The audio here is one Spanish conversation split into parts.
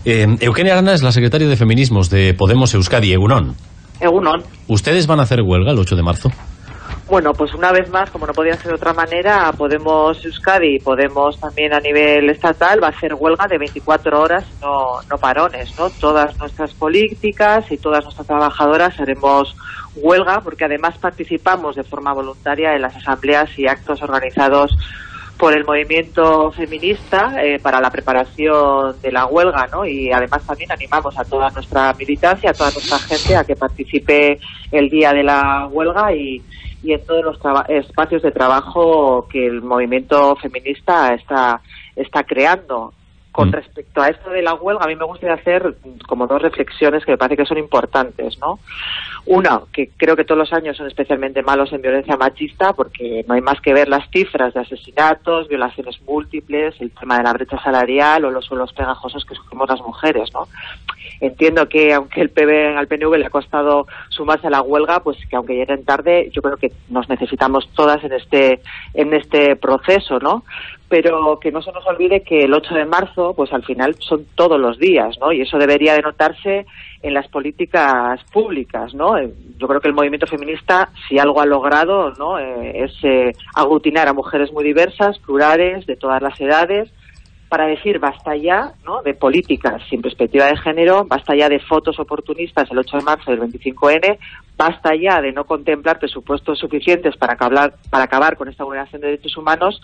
Eukene Arana es la secretaria de Feminismos de Podemos Euskadi, Egunon. Egunon. ¿Ustedes van a hacer huelga el 8 de marzo? Bueno, pues una vez más, como no podía ser de otra manera, Podemos Euskadi y Podemos también a nivel estatal va a hacer huelga de 24 horas, no parones, ¿no? Todas nuestras políticas y todas nuestras trabajadoras haremos huelga porque además participamos de forma voluntaria en las asambleas y actos organizados por el movimiento feminista para la preparación de la huelga, ¿no? Y además también animamos a toda nuestra militancia, a toda nuestra gente a que participe el día de la huelga y en todos los espacios de trabajo que el movimiento feminista está creando. Con respecto a esto de la huelga, a mí me gustaría hacer como dos reflexiones que me parece que son importantes, ¿no? Una, que creo que todos los años son especialmente malos en violencia machista, porque no hay más que ver las cifras de asesinatos, violaciones múltiples, el tema de la brecha salarial o los suelos pegajosos que sufrimos las mujeres, ¿no? Entiendo que aunque al PNV le ha costado sumarse a la huelga, pues que aunque lleguen tarde, yo creo que nos necesitamos todas en este proceso, ¿no? Pero que no se nos olvide que el 8 de marzo, pues al final son todos los días, ¿no? Y eso debería de notarse en las políticas públicas, ¿no? Yo creo que el movimiento feminista, si algo ha logrado, ¿no? Es aglutinar a mujeres muy diversas, plurales, de todas las edades, para decir basta ya, ¿no? De políticas sin perspectiva de género, basta ya de fotos oportunistas el 8 de marzo del 25N, basta ya de no contemplar presupuestos suficientes para acabar con esta vulneración de derechos humanos.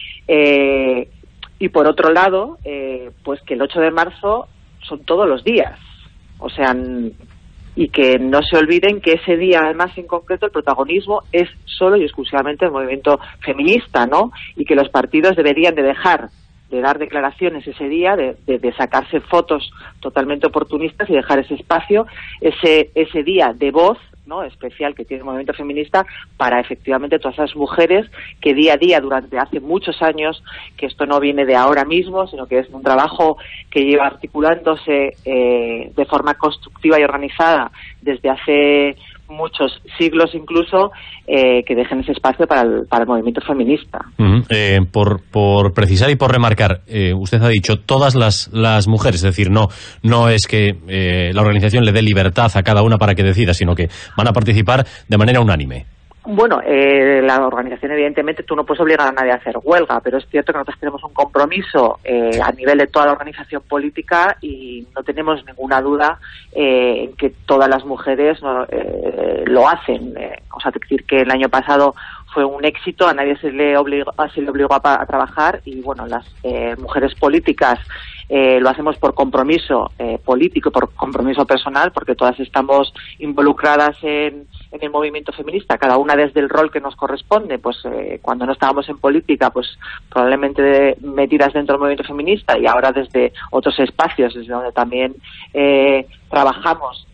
Y por otro lado, pues que el 8 de marzo son todos los días, o sea, y que no se olviden que ese día, además en concreto, el protagonismo es solo y exclusivamente el movimiento feminista, ¿no? Y que los partidos deberían de dejar de dar declaraciones ese día, de sacarse fotos totalmente oportunistas y dejar ese espacio, ese día de voz, ¿no? Especial que tiene el movimiento feminista para efectivamente todas esas mujeres que día a día durante hace muchos años, que esto no viene de ahora mismo, sino que es un trabajo que lleva articulándose de forma constructiva y organizada desde hace muchos siglos incluso, que dejen ese espacio para el movimiento feminista. Por precisar y por remarcar, usted ha dicho todas las mujeres, es decir, no es que la organización le dé libertad a cada una para que decida, sino que van a participar de manera unánime. Bueno, la organización, evidentemente, tú no puedes obligar a nadie a hacer huelga, pero es cierto que nosotros tenemos un compromiso a nivel de toda la organización política y no tenemos ninguna duda en que todas las mujeres lo hacen. O sea, decir que el año pasado fue un éxito, a nadie se le obligó a trabajar y, bueno, las mujeres políticas lo hacemos por compromiso político, por compromiso personal, porque todas estamos involucradas en el movimiento feminista, cada una desde el rol que nos corresponde. Pues cuando no estábamos en política, pues probablemente metidas dentro del movimiento feminista, y ahora desde otros espacios, desde donde también trabajamos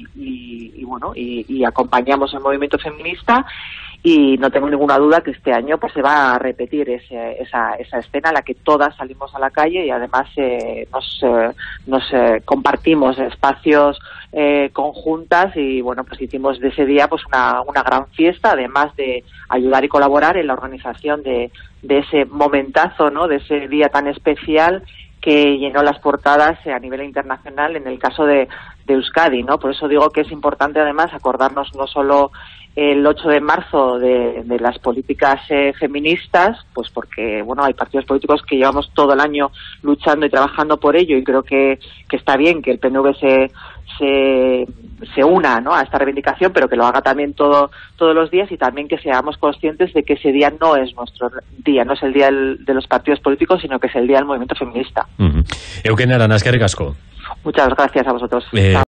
y acompañamos el movimiento feminista. Y no tengo ninguna duda que este año pues se va a repetir esa escena en la que todas salimos a la calle y además nos compartimos espacios conjuntas y, bueno, pues hicimos de ese día pues una gran fiesta, además de ayudar y colaborar en la organización de ese momentazo, ¿no? De ese día tan especial que llenó las portadas a nivel internacional en el caso de Euskadi, ¿no? Por eso digo que es importante además acordarnos no solo el 8 de marzo de las políticas feministas, pues porque, bueno, hay partidos políticos que llevamos todo el año luchando y trabajando por ello, y creo que está bien que el PNV se una, ¿no?, a esta reivindicación, pero que lo haga también todos los días, y también que seamos conscientes de que ese día no es nuestro día, no es el día de los partidos políticos, sino que es el día del movimiento feminista. Eukene Arana, eskerrik asko. Muchas gracias a vosotros.